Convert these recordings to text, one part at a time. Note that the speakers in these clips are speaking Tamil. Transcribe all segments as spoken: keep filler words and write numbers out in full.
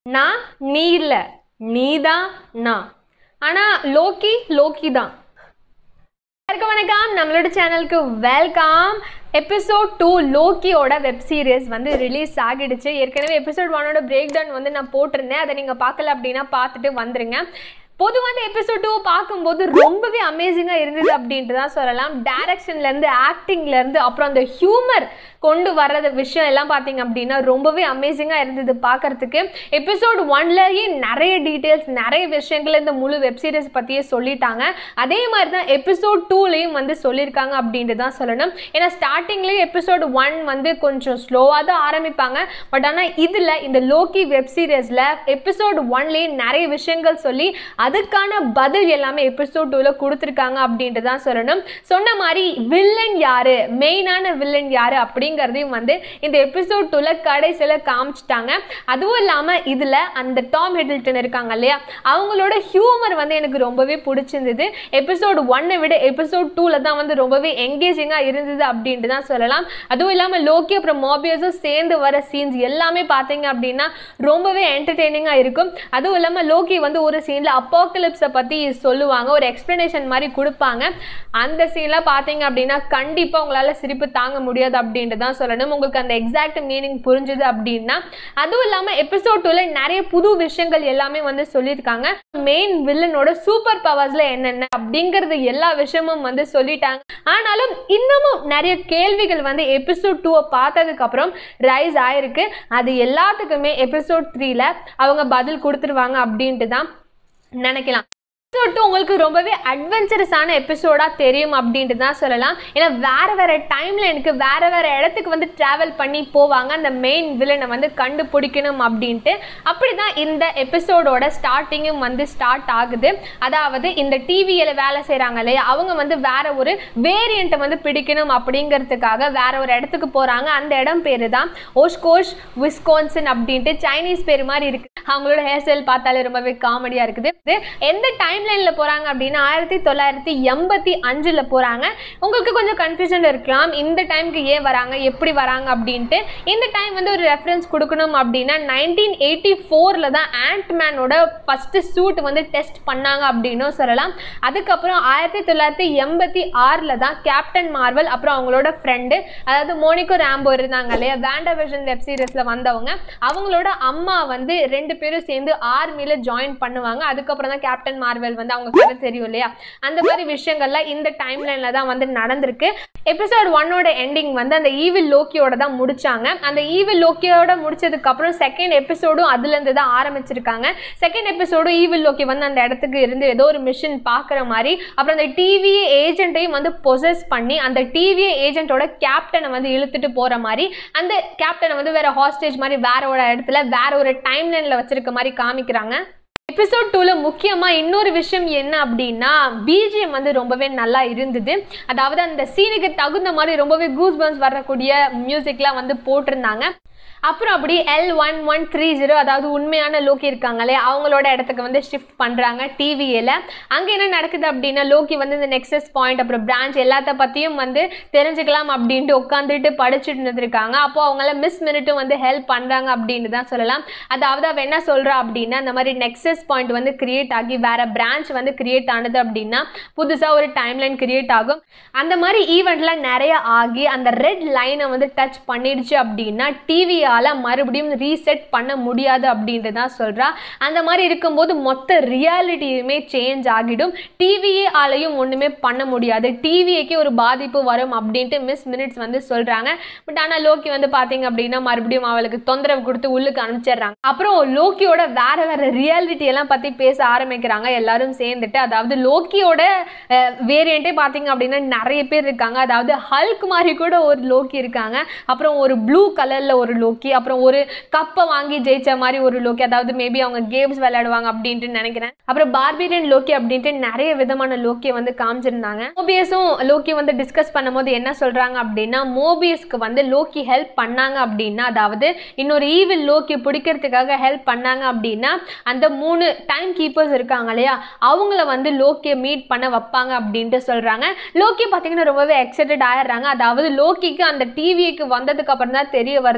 நான் நீ இல்லை, நீ தான் நான். ஆனால் லோக்கி லோக்கி தான். எல்லாருக்கும் வணக்கம், நம்மளோட சேனலுக்கு வெல்கம். எபிசோட் டூ லோக்கியோட வெப் சீரிஸ் வந்து ரிலீஸ் ஆகிடுச்சு. ஏற்கனவே எபிசோட் ஒன்னோட பிரேக் டவுன் வந்து நான் போட்டிருந்தேன். அதை நீங்கள் பார்க்கல அப்படின்னா பார்த்துட்டு வந்துருங்க. பொதுவாக அந்த எபிசோட் டூ பார்க்கும்போது ரொம்பவே அமேசிங்காக இருந்தது அப்படின்ட்டு தான் சொல்லலாம். டைரக்ஷன்லேருந்து ஆக்டிங்லேருந்து அப்புறம் அந்த ஹியூமர் கொண்டு வர்றது விஷயம் எல்லாம் பார்த்தீங்க அப்படின்னா ரொம்பவே அமேசிங்காக இருந்தது பார்க்குறதுக்கு. எபிசோட் ஒன்லேயே நிறைய டீட்டெயில்ஸ், நிறைய விஷயங்கள் இந்த முழு வெப் சீரிஸ் பற்றியே சொல்லிட்டாங்க. அதே மாதிரி தான் எபிசோட் டூலேயும் வந்து சொல்லியிருக்காங்க அப்படின்ட்டு தான் சொல்லணும். ஏன்னா ஸ்டார்டிங்லேயே எபிசோட் ஒன் வந்து கொஞ்சம் ஸ்லோவாக தான் ஆரம்பிப்பாங்க. பட் ஆனால் இதில் இந்த லோக்கி வெப் சீரிஸில் எபிசோட் ஒன்லேயே நிறைய விஷயங்கள் சொல்லி அதுக்கான பதில் எல்லாமே எபிசோட் டூவில் கொடுத்துருக்காங்க அப்படின்ட்டு தான் சொல்லணும். சொன்ன மாதிரி வில்லன் யாரு, மெயினான வில்லன் யாரு அப்படிங்கிறதையும் வந்து இந்த எபிசோட் டூவில் கடைசியில் காமிச்சிட்டாங்க. அதுவும் இல்லாமல் இதில் அந்த டாம் ஹிடில்டன் இருக்காங்க இல்லையா, அவங்களோட ஹியூமர் வந்து எனக்கு ரொம்பவே பிடிச்சிருந்தது. எபிசோட் ஒன்னை விட எபிசோட் டூவில் தான் வந்து ரொம்பவே என்கேஜிங்காக இருந்தது அப்படின்ட்டு தான் சொல்லலாம். அதுவும் இல்லாமல் லோக்கி அப்புறம் மாபியஸும் சேர்ந்து வர சீன்ஸ் எல்லாமே பார்த்தீங்க அப்படின்னா ரொம்பவே என்டர்டெய்னிங்காக இருக்கும். அதுவும் இல்லாமல் லோக்கி வந்து ஒரு சீனில் அப்போ அப்பாகலிப்ஸை பற்றி சொல்லுவாங்க, ஒரு எக்ஸ்பிளனேஷன் மாதிரி கொடுப்பாங்க. அந்த சீன்லாம் பார்த்தீங்க அப்படின்னா கண்டிப்பாக உங்களால் சிரிப்பு தாங்க முடியாது அப்படின்ட்டு தான் சொல்லணும். உங்களுக்கு அந்த எக்ஸாக்ட் மீனிங் புரிஞ்சுது அப்படின்னா. அதுவும் இல்லாமல் எபிசோட் டூவில் நிறைய புது விஷயங்கள் எல்லாமே வந்து சொல்லியிருக்காங்க. மெயின் வில்லனோட சூப்பர் பவர்ஸில் என்னென்ன அப்படிங்கிறது எல்லா விஷயமும் வந்து சொல்லிட்டாங்க. ஆனாலும் இன்னமும் நிறைய கேள்விகள் வந்து எபிசோட் டூவை பார்த்ததுக்கு அப்புறம் ரைஸ் ஆயிருக்கு. அது எல்லாத்துக்குமே எபிசோட் த்ரீல அவங்க பதில் கொடுத்துருவாங்க அப்படின்ட்டு தான் நினைக்கலாம். எபிசோட் டூ உங்களுக்கு ரொம்பவே அட்வென்ச்சரஸான எபிசோடாக தெரியும் அப்படின்ட்டு தான் சொல்லலாம். ஏன்னா வேறு வேறு டைமில் எனக்கு வேறு வேறு இடத்துக்கு வந்து ட்ராவல் பண்ணி போவாங்க அந்த மெயின் வில்லனை வந்து கண்டுபிடிக்கணும் அப்படின்ட்டு. அப்படி தான் இந்த எபிசோடோட ஸ்டார்டிங்கும் வந்து ஸ்டார்ட் ஆகுது. அதாவது இந்த டிவியில் வேலை செய்கிறாங்க இல்லையா, அவங்க வந்து வேற ஒரு வேரியண்ட்டை வந்து பிடிக்கணும் அப்படிங்கிறதுக்காக வேற ஒரு இடத்துக்கு போகிறாங்க. அந்த இடம் பேர் தான் ஓஷ்கோஷ் விஸ்கான்சன் அப்படின்ட்டு சைனீஸ் பேர் மாதிரி இருக்குது. அவங்களோட ஹேர் ஸ்டைல் பார்த்தாலே ரொம்பவே காமெடியாக இருக்குது. எந்த டைம் லைனில் போகிறாங்க அப்படின்னா ஆயிரத்தி தொள்ளாயிரத்தி எண்பத்தி அஞ்சில் போகிறாங்க. உங்களுக்கு கொஞ்சம் கன்ஃபியூஷன் இருக்கலாம், இந்த டைமுக்கு ஏன் வராங்க, எப்படி வராங்க அப்படின்ட்டு. இந்த டைம் வந்து ஒரு ரெஃபரன்ஸ் கொடுக்கணும் அப்படின்னா நைன்டீன் எயிட்டி ஃபோரில் தான் ஆண்ட்மேனோட ஃபஸ்ட்டு சூட் வந்து டெஸ்ட் பண்ணாங்க அப்படின்னும் சொல்லலாம். அதுக்கப்புறம் ஆயிரத்தி தொள்ளாயிரத்தி எண்பத்தி ஆறில் தான் கேப்டன் மார்வல் அப்புறம் அவங்களோட ஃப்ரெண்டு அதாவது மோனிகோ ராம்போ இருந்தாங்க இல்லையா, வேண்டர்விஷன் வெப் சீரிஸில் வந்தவங்க, அவங்களோட அம்மா வந்து ரெண்டு பேரும் சேர்ந்து ஆர்மியில் ஜாயின் பண்ணுவாங்க. அதுக்கப்புறம் தான் கேப்டன் மார்வல் வந்து அவங்க கதை தெரியும் இல்லையா, அந்த மாதிரி விஷயங்கள்லாம் இந்த டைம் லைன்ல தான் வந்து நடந்திருக்கு. எபிசோட் ஒன்னோட எண்டிங் வந்து அந்த ஈவில் லோக்கியோட தான் முடிச்சாங்க. அந்த ஈவில் லோக்கியோட முடிச்சதுக்கு அப்புறம் செகண்ட் எபிசோடும் அதுல இருந்து தான் ஆரம்பிச்சிருக்காங்க. செகண்ட் எபிசோடும் ஈவில் லோக்கி வந்து அந்த இடத்துக்கு இருந்து ஏதோ ஒரு மிஷன் பார்க்குற மாதிரி, அப்புறம் அந்த டிவி ஏஜென்ட்டையும் வந்து பொசஸ் பண்ணி அந்த டிவி ஏஜென்ட்டோட கேப்டனை வந்து இழுத்துட்டு போற மாதிரி, அந்த கேப்டனை வந்து வேற ஹாஸ்டேஜ் மாதிரி வேற ஒரு இடத்துல வேற ஒரு டைம் லைன்ல வச்சிருக்க மாதிரி காமிக்கிறாங்க. எபிசோட் டூவில் முக்கியமாக இன்னொரு விஷயம் என்ன அப்படின்னா பிஜிஎம் வந்து ரொம்பவே நல்லா இருந்தது. அதாவது அந்த சீனுக்கு தகுந்த மாதிரி ரொம்பவே கூஸ் பம்ப்ஸ் வரக்கூடிய மியூசிக்லாம் வந்து போட்டிருந்தாங்க. அப்புறம் அப்படி L one one three zero அதாவது உண்மையான லோக்கி இருக்காங்களே அவங்களோட இடத்துக்கு வந்து ஷிஃப்ட் பண்ணுறாங்க டிவியில். அங்கே என்ன நடக்குது அப்படின்னா லோக்கி வந்து இந்த நெக்ஸஸ் பாயிண்ட் அப்புறம் பிரான்ச் எல்லாத்த பற்றியும் வந்து தெரிஞ்சுக்கலாம் அப்படின்ட்டு உட்காந்துட்டு படிச்சுட்டு இருந்திருக்காங்க. அப்போ அவங்கள மிஸ் மினிட்டும் வந்து ஹெல்ப் பண்ணுறாங்க அப்படின்னு தான் சொல்லலாம். அதாவது அவள் என்ன சொல்கிறா அப்படின்னா இந்த மாதிரி நெக்ஸஸ் பாயிண்ட் வந்து கிரியேட் ஆகி வேறு பிரான்ச் வந்து கிரியேட் ஆனது அப்படின்னா புதுசாக ஒரு டைம்லைன் கிரியேட் ஆகும். அந்த மாதிரி ஈவெண்ட்லாம் நிறைய ஆகி அந்த ரெட் லைனை வந்து டச் பண்ணிடுச்சு அப்படின்னா டிவியை மறுபடியும் ரீசெட் பண்ண முடியாது அப்படின்ட்டு தான் சொல்றா. அந்த மாதிரி இருக்கும்போது மொத்த ரியாலிட்டியுமே சேஞ்ச் ஆகிடும். டிவியே ஆலையும் ஒண்ணுமே பண்ண முடியாது, டிவிக்கு ஒரு பாதிப்பு வரும் அப்படின்ட்டு மிஸ் மினிட்ஸ் வந்து சொல்றாங்க. பட் ஆனால் லோக்கி வந்து பாத்தீங்க அப்படின்னா மறுபடியும் அவளுக்கு தொந்தரவு கொடுத்து உள்ளுக்கு அனுப்பிச்சிடுறாங்க. அப்புறம் லோக்கியோட வேற வேற ரியாலிட்டி எல்லாம் பத்தி பேச ஆரம்பிக்கிறாங்க எல்லாரும் சேர்ந்துட்டு. அதாவது லோக்கியோட வேரியண்டே பாத்தீங்க அப்படின்னா நிறைய பேர் இருக்காங்க. அதாவது ஹல்க் மாதிரி கூட ஒரு லோக்கி இருக்காங்க, அப்புறம் ஒரு ப்ளூ கலர்ல ஒரு லோக்கி, அப்புறம் ஒரு கப்பை வாங்கி ஜெயிச்ச மாதிரி ஒரு லோக்கி, அதாவது மேபி அவங்க கேம்ஸ் விளையாடுவாங்க அப்படின்ட்டு நினைக்கிறேன். அப்புறம் பார்பிரியன் லோக்கி அப்படின்ட்டு நிறைய விதமான லோக்கியை வந்து காமிச்சிருந்தாங்க. மோபியஸும் லோக்கி வந்து டிஸ்கஸ் பண்ணும்போது என்ன சொல்றாங்க அப்படின்னா மோபியஸ்க்கு வந்து லோக்கி ஹெல்ப் பண்ணாங்க அப்படின்னா, அதாவது இன்னொரு ஈவில் லோக்கி பிடிக்கிறதுக்காக ஹெல்ப் பண்ணாங்க அப்படின்னா அந்த மூணு டைம் கீப்பர்ஸ் இருக்காங்க இல்லையா அவங்கள வந்து லோக்கியை மீட் பண்ண வைப்பாங்க அப்படின்ட்டு சொல்றாங்க. லோக்கி பார்த்தீங்கன்னா ரொம்பவே எக்ஸைட்டட் ஆயிடுறாங்க. அதாவது லோக்கிக்கு அந்த டிவிக்கு வந்ததுக்கு அப்புறம் தான் தெரிய வருது, அதாவது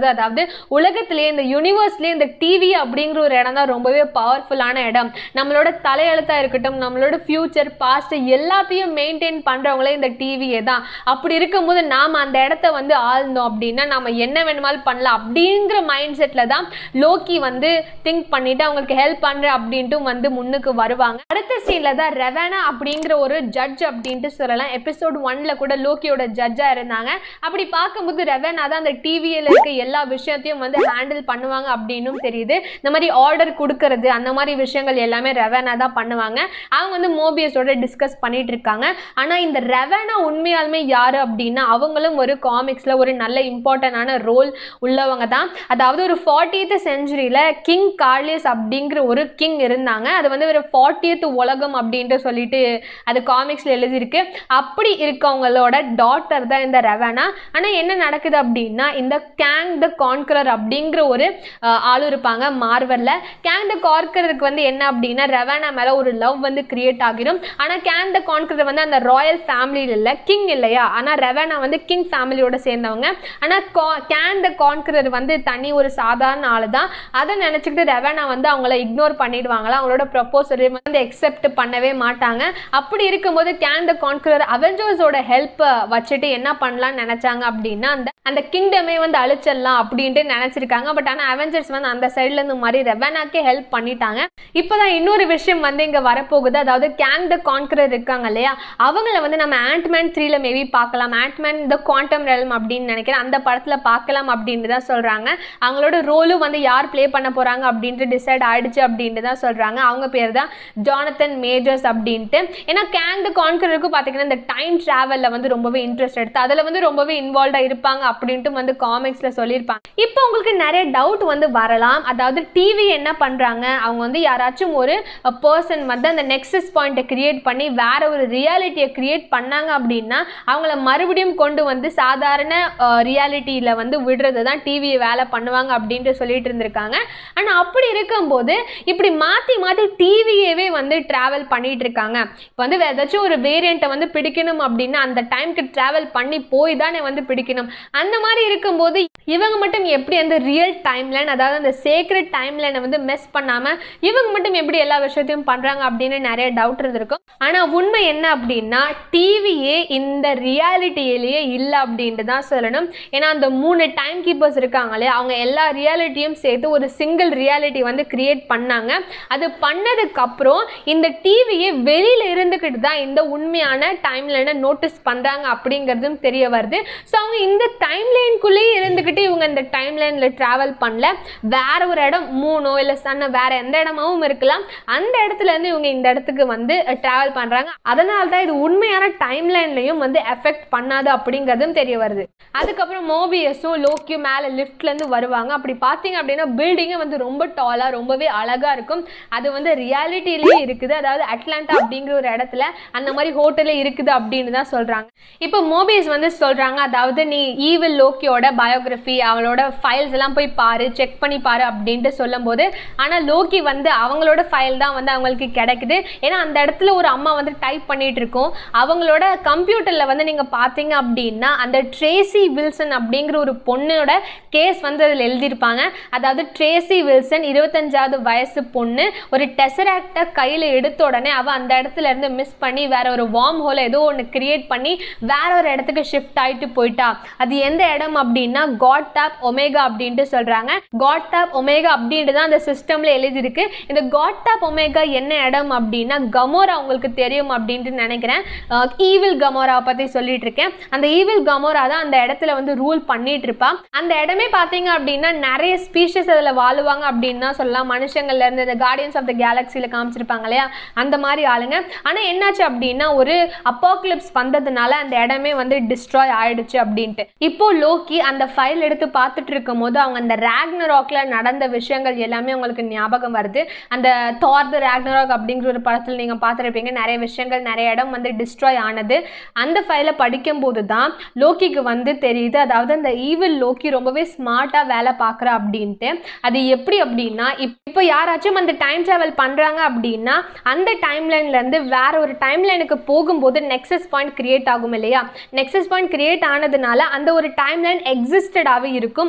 உலகத்திலேயே இந்த யூனிவர்ஸ்லேயே இந்த டிவி அப்படிங்கிற ஒரு இடம் தான் ரொம்பவே பவர்ஃபுல்லான இடம். நம்மளோட தலையெழுத்தாக இருக்கட்டும், நம்மளோட ஃபியூச்சர் பாஸ்ட் எல்லாத்தையும் மெயின்டைன் பண்ணுறவங்களே இந்த டிவியே தான். அப்படி இருக்கும்போது நாம் அந்த இடத்த வந்து ஆழ்ந்தோம் அப்படின்னா நம்ம என்ன வேணுமாலும் பண்ணலாம் அப்படிங்கிற மைண்ட் செட்டில் தான் லோக்கி வந்து திங்க் பண்ணிட்டு அவங்களுக்கு ஹெல்ப் பண்ணுற அப்படின்ட்டு வந்து முன்னுக்கு வருவாங்க. அடுத்த சீனில் தான் ரெவானா அப்படிங்கிற ஒரு ஜட்ஜ் அப்படின்ட்டு சொல்லலாம். எபிசோட் ஒன்ல கூட லோக்கியோட ஜட்ஜாக இருந்தாங்க. அப்படி பார்க்கும்போது ரெவானா தான் அந்த டிவியில் இருக்க எல்லா விஷயத்தையும் வந்து ஹேண்டில் பண்ணுவாங்க அப்படின்னும் தெரியுது. இந்த மாதிரி ஆர்டர் கொடுக்கறது அந்த மாதிரி விஷயங்கள் எல்லாமே ரெவானா தான் பண்ணுவாங்க. அவங்க வந்து மோபியஸோட டிஸ்கஸ் பண்ணிட்டு இருக்காங்க. ஆனால் இந்த ரெவானா உண்மையாலுமே யாரு அப்படின்னா அவங்களும் ஒரு காமிக்ஸ்ல ஒரு நல்ல இம்பார்ட்டன்டான ரோல் உள்ளவங்க தான். அதாவது ஒரு ஃபார்ட்டியத் செஞ்சுரியில கிங் கார்லியஸ் அப்படிங்கிற ஒரு கிங் இருந்தாங்க. அது வந்து ஒரு ஃபார்ட்டியத் உலகம் அப்படின்ட்டு சொல்லிட்டு அது காமிக்ஸ்ல எழுதியிருக்கு. அப்படி இருக்கவங்களோட டாட்டர் தான் இந்த ரெவானா. ஆனால் என்ன நடக்குது அப்படின்னா இந்த கேங் த கான்கரர் அப்படிங்கிற ஒரு ஆளு இருப்பாங்க மார்வல்ல. கேங் த கான்கரருக்கு வந்து என்ன அப்படின்னா ரெவானா மேல ஒரு லவ் வந்து கிரியேட் ஆகிடும். ஆனால் கேங் த கான்கரர் வந்து அந்த ராயல் ஃபேமிலியில் இல்லை, கிங் இல்லையா. ஆனால் ரெவானா வந்து கிங் ஃபேமிலியோட சேர்ந்தவங்க. ஆனால் கேங் த கான்கரர் வந்து தனி ஒரு சாதாரண ஆளு தான். அதை நினைச்சுக்கிட்டு ரெவானா வந்து அவங்கள இக்னோர் பண்ணிடுவாங்களா, அவங்களோட ப்ரொபோசலை வந்து எக்ஸெப்ட் பண்ணவே மாட்டாங்க. அப்படி இருக்கும்போது கேங் த கான்கரர் அவெஞ்சர்ஸோட ஹெல்ப் வச்சுட்டு என்ன பண்ணலாம்னு நினைச்சாங்க அப்படின்னா அந்த அந்த கிங்டமே வந்து அழிச்சிடலாம் அப்படின்ட்டு நினைச்சிருக்காங்க. பட் ஆனால் அவெஞ்சர்ஸ் வந்து அந்த சைட்ல இருந்து மாதிரி ரெவானாக்கே ஹெல்ப் பண்ணிட்டாங்க. இப்போதான் இன்னொரு விஷயம் வந்து இங்க வரப்போகுது. அதாவது கேங் த கான்கரர் இருக்காங்க இல்லையா, அவங்கள வந்து நம்ம ஆண்ட்மேன் த்ரீல மேபி பார்க்கலாம். ஆண்ட்மேன் த குவாண்டம் ரெல்ம் அப்படின்னு நினைக்கிறேன், அந்த படத்துல பார்க்கலாம் அப்படின்ட்டு தான் சொல்றாங்க. அவங்களோட ரோலும் வந்து யார் பிளே பண்ண போறாங்க அப்படின்ட்டு டிசைட் ஆயிடுச்சு அப்படின்ட்டு தான் சொல்றாங்க. அவங்க பேர் தான் ஜானத்தன் மேஜர்ஸ் அப்படின்ட்டு. ஏன்னா கேங் த கான்கரருக்கு பார்த்தீங்கன்னா இந்த டைம் டிராவல்ல வந்து ரொம்பவே இன்ட்ரெஸ்ட் எடுத்து அதில் வந்து ரொம்பவே இன்வால்வ்டா இருப்பாங்க அப்படின்ட்டு வந்து காமிக்ஸ்ல சொல்லியிருப்பாங்க. இப்போ உங்களுக்கு நிறைய டவுட் வந்து வரலாம். அதாவது டிவி என்ன பண்றாங்க, அவங்க வந்து யாராச்சும் ஒரு பர்சன் வந்து அந்த நெக்ஸஸ் பாயிண்ட்டை கிரியேட் பண்ணி வேற ஒரு ரியாலிட்டியை கிரியேட் பண்ணாங்க அப்படின்னா அவங்கள மறுபடியும் கொண்டு வந்து சாதாரண ரியாலிட்டியில வந்து விடுறது தான் டிவியை வேலை பண்ணுவாங்க அப்படின்ட்டு சொல்லிட்டு இருந்திருக்காங்க. ஆனா அப்படி இருக்கும்போது இப்படி மாத்தி மாத்தி டிவியவே வந்து டிராவல் பண்ணிட்டு இருக்காங்க. இப்போ வந்து ஏதாச்சும் ஒரு வேரியண்ட்டை வந்து பிடிக்கணும் அப்படின்னா அந்த டைம்க்கு டிராவல் பண்ணி போய் தானே வந்து பிடிக்கணும். அந்த மாதிரி இருக்கும்போது இவங்க மட்டும் எப்படி அந்த ரியல் டைம் லைன், அதாவது அந்த சேக்ரெட் டைம் லைனை வந்து மிஸ் பண்ணாம இவங்க மட்டும் எப்படி எல்லா விஷயத்தையும் பண்றாங்க அப்படின்னு நிறைய டவுட் இருந்திருக்கும். ஆனா உண்மை என்ன அப்படின்னா டிவியே இந்த ரியாலிட்டியிலேயே இல்லை அப்படின்ட்டு தான் சொல்லணும். ஏன்னா அந்த மூணு டைம் கீப்பர்ஸ் இருக்காங்களே அவங்க எல்லா ரியாலிட்டியும் சேர்த்து ஒரு சிங்கிள் ரியாலிட்டி வந்து கிரியேட் பண்ணாங்க. அது பண்ணதுக்கு அப்புறம் இந்த டிவியை வெளியில இருந்துக்கிட்டு தான் இந்த உண்மையான டைம் லைனை நோட்டீஸ் பண்றாங்க அப்படிங்கிறதும் தெரிய வருது. ஸோ அவங்க இந்த டைம் லைனுக்குள்ளேயே இருந்துக்கிட்டு இவங்க இந்த டைம் லைனில் ட்ராவல் பண்ணல, வேற ஒரு இடம் மூணோ இல்லை சன்ன வேற எந்த இடமாவும் இருக்கலாம், அந்த இடத்துல இருந்து இவங்க இந்த இடத்துக்கு வந்து ட்ராவல் பண்றாங்க. அதனால தான் இது உண்மையான டைம் லைன்லையும் வந்து எஃபெக்ட் பண்ணாது அப்படிங்கிறதும் தெரிய வருது. அதுக்கப்புறம் மோபியஸும் லோக்கியும் மேலே லிஃப்ட்ல இருந்து வருவாங்க. அப்படி பார்த்தீங்க அப்படின்னா பில்டிங்கே வந்து ரொம்ப டாலா ரொம்பவே அழகா இருக்கும். அது வந்து ரியாலிட்டிலேயே இருக்குது. அதாவது அட்லாண்டா அப்படிங்கிற ஒரு இடத்துல அந்த மாதிரி ஹோட்டலே இருக்குது அப்படின்னு தான் சொல்றாங்க. இப்போ மோபியஸ் வந்து சொல்றாங்க, அதாவது நீ ஈவில் லோக்கியோட பயோகிராஃபி அவளோட ஃபைல்ஸ் எல்லாம் போய் பாரு, செக் பண்ணி பாரு அப்படின்ட்டு சொல்லும் போது ஆனால் லோக்கி வந்து அவங்களோட ஃபைல் தான் வந்து அவங்களுக்கு கிடைக்குது. ஏன்னா அந்த இடத்துல ஒரு அம்மா வந்து டைப் பண்ணிட்டு இருக்கோம். அவங்களோட கம்ப்யூட்டரில் வந்து நீங்கள் பார்த்தீங்க அப்படின்னா அந்த ட்ரேசி வில்சன் அப்படிங்கிற ஒரு பொண்ணோட கேஸ் வந்து அதில் எழுதியிருப்பாங்க. அதாவது ட்ரேசி வில்சன் இருபத்தஞ்சாவது வயசு பொண்ணு ஒரு டெசராக்டை கையில் எடுத்த உடனே அவள் அந்த இடத்துல இருந்து மிஸ் பண்ணி வேற ஒரு வார்ம் ஹோலை ஏதோ ஒன்று கிரியேட் பண்ணி வேற ஒரு இடத்துக்கு ஷிஃப்ட் ஆகிட்டு போயிட்டா. அது எந்த இடம் அப்படின்னா காட் டாப் ஒமேகா அப்படின்ட்டு சொல்றாங்க. காட் டாப் ஒமேகா அப்படின்ட்டு தான் அந்த சிஸ்டம்ல எழுதியிருக்கு. இந்த காட் டாப் ஒமேகா என்ன இடம் அப்படின்னா கமோரா, உங்களுக்கு தெரியும் அப்படின்ட்டு நினைக்கிறேன். ஈவில் கமோரா பத்தி சொல்லிட்டு இருக்கேன். அந்த ஈவில் கமோரா தான் அந்த இடத்துல வந்து ரூல் பண்ணிட்டு இருப்பா. அந்த இடமே பார்த்தீங்க அப்படின்னா நிறைய ஸ்பீஷஸ் அதில் வாழுவாங்க அப்படின்னு தான் சொல்லலாம். மனுஷங்கள்ல இருந்து இந்த கார்டியன்ஸ் ஆஃப் த கேலக்சியில் காமிச்சிருப்பாங்க இல்லையா, அந்த மாதிரி ஆளுங்க. ஆனால் என்னாச்சு அப்படின்னா ஒரு அப்பாக்லிப்ஸ் வந்ததுனால அந்த இடமே வந்து டிஸ்ட்ராய் ஆயிடுச்சு அப்படின்ட்டு. இப்போ லோக்கி அந்த ஃபைல் எடுத்து பார்த்துட்டு இருக்கும் போது அவங்க அந்த ராக்னராக்ல நடந்த விஷயங்கள் எல்லாமே உங்களுக்கு ஞாபகம் வருது. அந்த தார் தி ராக்னராக் அப்படிங்கிற ஒரு படத்தில் நீங்கள் பார்த்துருப்பீங்க. நிறைய விஷயங்கள் நிறைய இடம் வந்து டிஸ்ட்ராய் ஆனது. அந்த ஃபைலை படிக்கும் போது தான் லோக்கிக்கு வந்து தெரியுது, அதாவது அந்த ஈவில் லோக்கி ரொம்பவே ஸ்மார்ட்டாக வேலை பார்க்குறா அப்படின்ட்டு. அது எப்படி அப்படின்னா இப்போ யாராச்சும் அந்த டைம் ட்ராவல் பண்ணுறாங்க அப்படின்னா அந்த டைம் லைன்லேருந்து வேற ஒரு டைம் லைனுக்கு போகும்போது நெக்ஸஸ் பாயிண்ட் கிரியேட் ஆகும் இல்லையா. நெக்ஸஸ் பாயிண்ட் கிரியேட் ஆனதுனால அந்த ஒரு டைம் லைன் எக்ஸிஸ்டடாகவே இருக்கும்.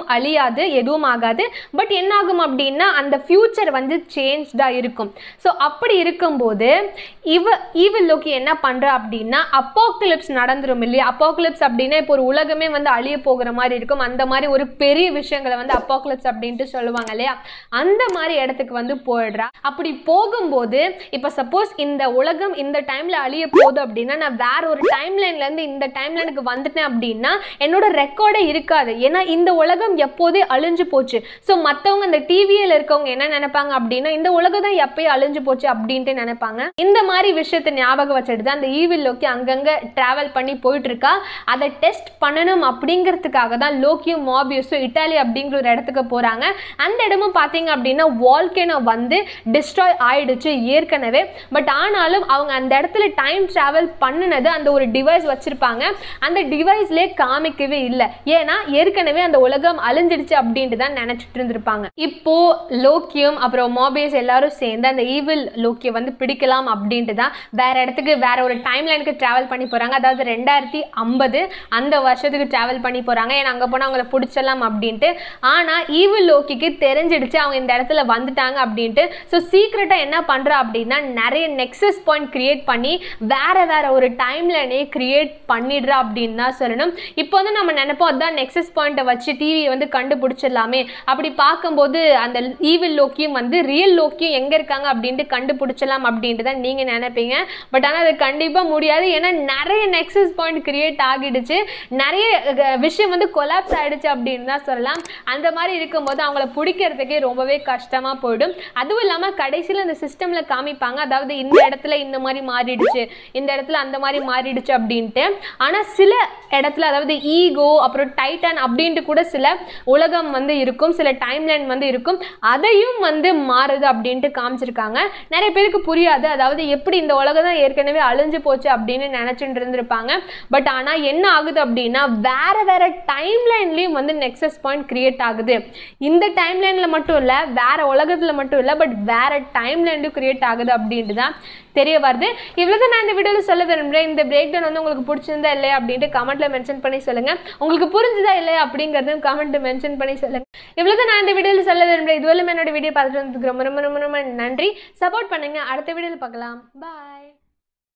அழியாது, எதுவும் ஆகாது. பட் என்ன ஆகும் அப்படின்னா அந்த ஃபியூச்சர் வந்து சேஞ்ச்டா இருக்கும். ஸோ அப்படி இருக்கும்போது இவ ஈவில் லோக்கி என்ன பண்றா அப்படின்னா அப்போகலிப்ஸ் நடந்துரும் இல்லையா. அப்போகலிப்ஸ் அப்படின்னா இப்போ ஒரு உலகமே வந்து அழிய போகிற மாதிரி இருக்கும். அந்த மாதிரி ஒரு பெரிய விஷயங்களை வந்து அப்போகலிப்ஸ் அப்படின்ட்டு சொல்லுவாங்க இல்லையா. அந்த மாதிரி இடத்துக்கு வந்து போயிடுறா. அப்படி போகும்போது இப்போ சப்போஸ் இந்த உலகம் இந்த டைம்ல அழிய போகுது அப்படின்னா நான் வேற ஒரு டைம் லைன்ல இருந்து இந்த டைம் லைனுக்கு வந்துட்டேன் அப்படின்னா என்னோட ரெக்கார்டே இருக்காது. ஏன்னா இந்த உலகம் எப்போதே அழிஞ்சு போச்சு. ஸோ மற்றவங்க இந்த டிவியில் இருக்கவங்க என்ன நினைப்பாங்க அப்படின்னா இந்த உலகம் தான் எப்பயும் அழிஞ்சு போச்சு அப்படின்ட்டு நினைப்பாங்க. இந்த மாதிரி விஷயத்தை ஞாபகம் வச்சுட்டு தான் அந்த ஈவில் லோக்கி அங்கங்க டிராவல் பண்ணி போயிட்டு இருக்கா. அதை டெஸ்ட் பண்ணணும் அப்படிங்கிறதுக்காக தான் லோக்கியும் மாபியஸும் இட்டாலி அப்படிங்கிற ஒரு இடத்துக்கு போறாங்க. அந்த இடமும் பார்த்தீங்க அப்படின்னா வால்கேனோ வந்து டிஸ்ட்ராய் ஆயிடுச்சு ஏற்கனவே. பட் ஆனாலும் அவங்க அந்த இடத்துல டைம் டிராவல் பண்ணினது அந்த ஒரு டிவைஸ் வச்சிருப்பாங்க. அந்த டிவைஸ்லேயே காமிக்கவே இல்லை. ஏன்னா ஏற்கனவே அந்த உலகம் அழிஞ்சிடுச்சு அப்படின்ட்டு தான் நினைச்சிட்டு இருந்திருப்பாங்க. இப்போ லோக்கியும் அப்புறம் மாபியஸ் எல்லாரும் சேர்ந்து அந்த ஈவில் லோக்கியை வந்து பிடிக்கலாம் அப்படின்ட்டு தான் வேற இடத்துக்கு வேற ஒரு டைம் லைனுக்கு டிராவல் பண்ணி போறாங்க. அதாவது ரெண்டாயிரத்தி ஐம்பது அந்த வருஷத்துக்கு டிராவல் பண்ணி போறாங்க. ஏன்னா அங்கே போனால் அவங்கள பிடிச்சலாம் அப்படின்ட்டு. ஆனால் ஈவில் லோக்கிக்கு தெரிஞ்சிடுச்சு அவங்க இந்த இடத்துல வந்துட்டாங்க அப்படின்ட்டு. ஸோ சீக்ரெட்டாக என்ன பண்ணுறா அப்படின்னா நிறைய நெக்ஸஸ் பாயிண்ட் கிரியேட் பண்ணி வேற வேற ஒரு டைம் லைனே கிரியேட் பண்ணிடுறா அப்படின்னு தான் சொல்லணும். இப்போ வந்து நம்ம நினைப்போம் அதான் நெக்ஸஸ் பாயிண்ட்டை வச்சு டிவியை வந்து கண்டுபிடிச்சிடலாமே. அப்படி பார்க்கும்போது அந்த ஈவில் லோக்கியும் வந்து ரியல் லோக்கியும் எங்கே இருக்காங்க அப்படின்ட்டு கண்டுபிடிச்சலாம் அப்படின்ட்டு தான் நீங்கள் நினைப்பீங்க. பட் ஆனால் அது கண்டிப்பாக முடியாது. ஏன்னா நிறைய நெக்ஸஸ் பாயிண்ட் கிரியேட் ஆகிடுச்சு. நிறைய விஷயம் வந்து கொலாப்ஸ் ஆகிடுச்சு அப்படின்னு தான் சொல்லலாம். அந்த மாதிரி இருக்கும்போது அவங்கள பிடிக்கிறதுக்கே ரொம்பவே கஷ்டமாக போயிடும். அதுவும் இல்லாமல் கடைசியில் இந்த சிஸ்டமில் காமிப்பாங்க அதாவது இந்த இடத்துல இந்த மாதிரி மாறிடுச்சு, இந்த இடத்துல அந்த மாதிரி மாறிடுச்சு அப்படின்ட்டு. ஆனால் சில இடத்துல அதாவது ஈகோ அப்புறம் டைட்டன் அப்படின்ட்டு கூட சில உலகம் வந்து இருக்கும், சில டைம் லைன் வந்து இருக்கும். அதையும் வந்து மாறுது அப்படின்ட்டு காமிச்சிருக்காங்க. நிறைய பேருக்கு புரியாது. அதாவது எப்படி இந்த உலகம் தான் ஏற்கனவே அழிஞ்சு போச்சு அப்படின்னு நினைச்சுட்டு இருந்திருப்பாங்க. பட் ஆனால் என்ன ஆகுது அப்படின்னா வேற வேற டைம் லைன்லையும் வந்து நெக்ஸஸ் பாயிண்ட் கிரியேட் ஆகுது. இந்த டைம் லைன்ல மட்டும் இல்லை, வேற உலகத்துல மட்டும் இல்லை, பட் வேற டைம் லைன்லையும் கிரியேட் ஆகுது அப்படின்ட்டு தான் தெரிய வருது. இவ்வளவுதான் நான் இந்த வீடியோவில் சொல்ல விரும்புகிறேன். இந்த பிரேக் டவுன் வந்து உங்களுக்கு பிடிச்சிருந்தா இல்லையா அப்படின்ட்டு கமெண்ட்ல மென்ஷன் பண்ணி சொல்லுங்க. உங்களுக்கு புரிஞ்சுதா இல்லையா அப்படிங்கிறதும் கமெண்ட் மென்ஷன் பண்ணி சொல்லுங்க. இவ்வளவுதான் நான் இந்த வீடியோவில் சொல்ல விரும்புகிறேன். இதுவரை என்னோட வீடியோ பார்த்துட்டு ரொம்ப ரொம்ப ரொம்ப ரொம்ப நன்றி. சப்போர்ட் பண்ணுங்க. அடுத்த வீடியோவில் பார்க்கலாம். பாய்.